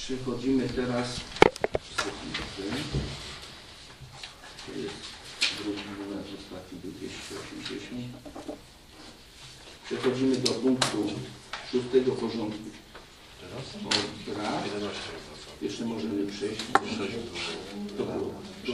Przechodzimy teraz, to jest drugi numer, ostatni był 280. Przechodzimy do punktu 6 porządku obrad. Jeszcze możemy przejść. To było.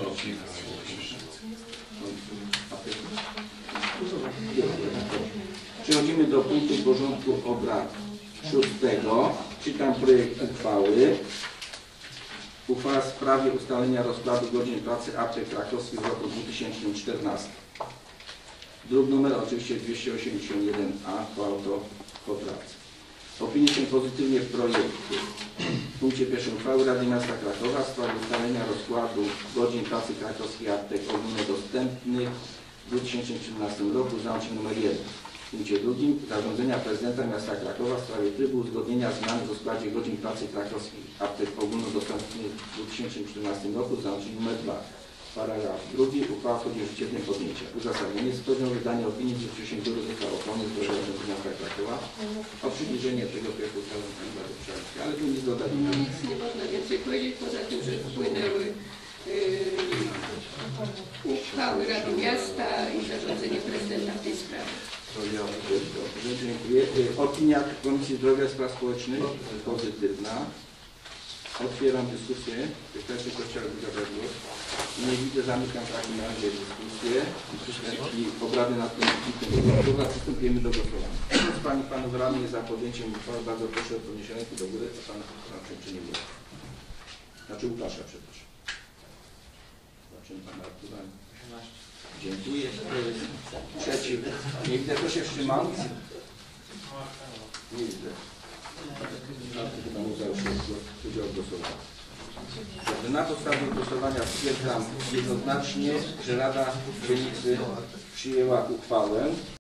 Przechodzimy do punktu porządku obrad 6. Czytam projekt uchwały. Uchwała w sprawie ustalenia rozkładu godzin pracy aptek krakowskich w roku 2014. Druk numer oczywiście 281A, uchwała to poprawce. Opinię się pozytywnie w projekcie. W punkcie pierwszym uchwały Rady Miasta Krakowa w sprawie ustalenia rozkładu godzin pracy krakowskich aptek ogólnodostępnych w 2013 roku, załącznik nr 1. W punkcie drugim zarządzenia prezydenta miasta Krakowa w sprawie trybu uzgodnienia zmian w rozkładzie godzin pracy krakowskich aptek ogólnodostępnych w 2014 roku, załącznik nr 2. Paragraf drugi. Uchwała wchodzi w życie dniem podjęcia. Uzasadnienie. Spełnią wydanie opinii w zakresie Biura Ochrony Zdrowia Urzędu Miasta Krakowa o przybliżenie tego projektu ustawy do przejazdki. Ale tu nic dodać. Nic nie można więcej powiedzieć, poza tym, że wpłynęły uchwały Rady Miasta i zarządzenie prezydenta w tej sprawie. Dobrze, dziękuję. Opinia Komisji Zdrowia i Spraw Społecznych pozytywna. Otwieram dyskusję. Ktoś chciałby zabrać głos? Nie widzę, zamykam w takim razie dyskusję i obrady nad tym punktem. Przystępujemy do głosowania. Kto z Pań i Panów radnych za podjęciem uchwały, bardzo proszę o podniesienie ręki do góry. A Pan czyni głos. Znaczy Łukasza, przepraszam. Zobaczymy Pana Artura. Dziękuję. Kto jest przeciw? Nie widzę, kto się wstrzymał? Nie widzę. Chyba mu udział głosowania. Na podstawie głosowania stwierdzam jednoznacznie, że Rada Dzielnicy przyjęła uchwałę.